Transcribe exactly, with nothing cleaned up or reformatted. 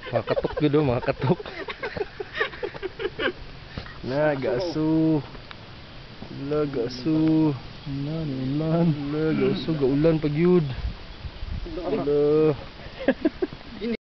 Mga katok yun o, mga katok. Na, gaso. Wala, gaso. Ulan, ulan. Wala, gaso, gaulan pag yun. Wala.